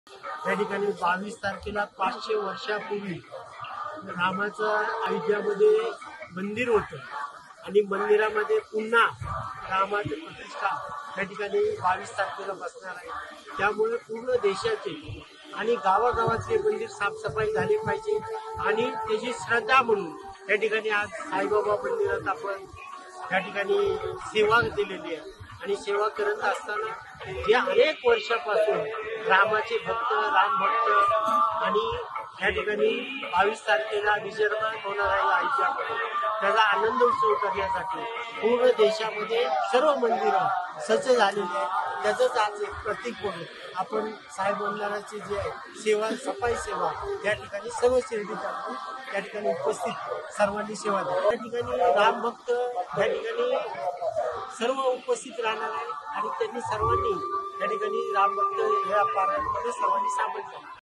त्या ठिकाणी 22 तारखेला 500 वर्षापूर्वी रामाचं अयोध्यामध्ये मंदिर होतं आणि मंदिरामध्ये पुन्हा रामाची प्रतिष्ठा त्या ठिकाणी 22 तारखेला बसणार आहे। त्यामुळे पूर्ण देशाचे आणि गावागावातले मंदिर साफसफाई झाली पाहिजे आणि त्याची श्रद्धा म्हणून त्या ठिकाणी आज साईबाबा मंदिरात आपण त्या ठिकाणी सेवा दिलेली आहे आणि सेवा करत असताना जे अनेक वर्षापासून रामाचे भक्त राम भक्त आणि या ठिकाणी 22 तारखेला विजयमान होणार आहे अयोध्यामध्ये त्याचा आनंद उत्सव करण्यासाठी पूर्ण देशामध्ये सर्व मंदिरं सज्ज झालेली आहेत। त्याचंच आज एक प्रतीक म्हणून आपण साहेब मंदिराची जी आहे सेवा सफाई सेवा या ठिकाणी सर्व शिर्डीकर त्या ठिकाणी उपस्थित सर्वांनी सेवा दिली। त्या ठिकाणी राम भक्त या ठिकाणी सर्व उपस्थित राहणार आहे आणि त्यांनी सर्वांनी त्या ठिकाणी राम भक्त या पारायणामध्ये सर्वांनी सामील झाले।